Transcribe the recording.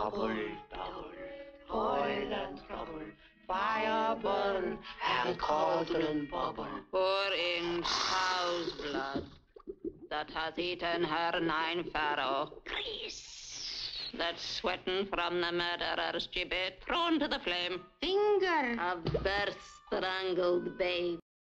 double, double, oil and trouble, fire burn, and cauldron bubble. Pouring cow's blood that hath eaten her 9 pharaoh. Grease. That's sweating from the murderer's gibbet, thrown to the flame. Finger. A birth strangled babe.